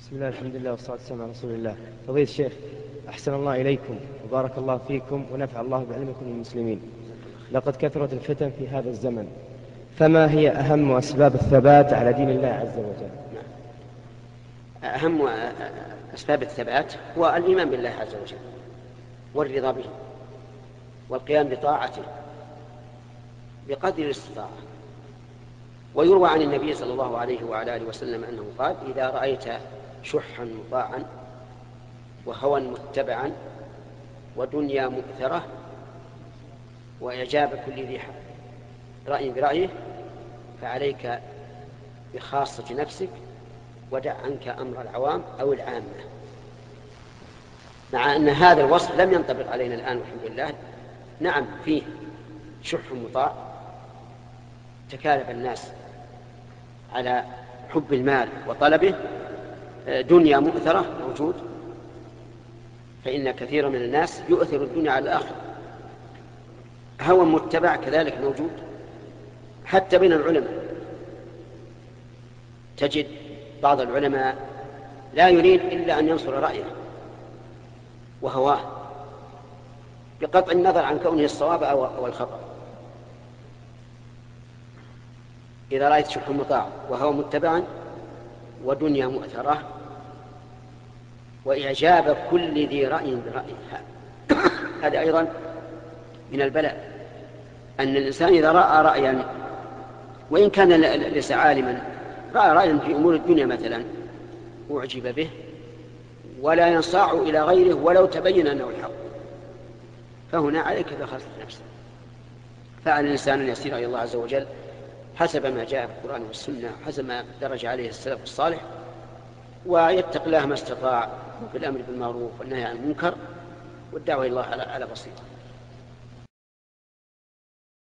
بسم الله الحمد لله والصلاة والسلام على رسول الله. فضيلة الشيخ، أحسن الله إليكم وبارك الله فيكم ونفع الله بعلمكم المسلمين. لقد كثرت الفتن في هذا الزمن، فما هي أهم أسباب الثبات على دين الله عز وجل؟ أهم أسباب الثبات هو الإيمان بالله عز وجل والرضا به والقيام بطاعته بقدر الاستطاعة. ويروى عن النبي صلى الله عليه وعلى آله وسلم أنه قال: إذا رأيت شحا مطاعا وهوى متبعا ودنيا مؤثرة وإعجاب كل ذي رأي برأيه فعليك بخاصة نفسك ودع عنك أمر العوام أو العامة. مع أن هذا الوصف لم ينطبق علينا الآن والحمد لله. نعم، فيه شح مطاع، تكالب الناس على حب المال وطلبه. دنيا مؤثرة موجود، فإن كثيرا من الناس يؤثر الدنيا على الآخرة. هوى متبع كذلك موجود، حتى بين العلماء تجد بعض العلماء لا يريد إلا أن ينصر رأيه وهواه بقطع النظر عن كونه الصواب أو الخطأ. إذا رأيت شح مطاع وهو متبعا ودنيا مؤثرة وإعجاب كل ذي رأي برأيه، هذا أيضا من البلاء. أن الإنسان إذا رأى رأيا وإن كان ليس عالما، رأى رأيا في أمور الدنيا مثلا أعجب به ولا ينصاع إلى غيره ولو تبين أنه الحق، فهنا عليك بخاصة نفسك. فعلى الإنسان أن يسير إلى الله عز وجل حسب ما جاء في القرآن والسنة، حسب ما درج عليه السلف الصالح، ويتق الله ما استطاع في الأمر بالمعروف والنهي عن المنكر والدعوة إلى الله على بصيرة.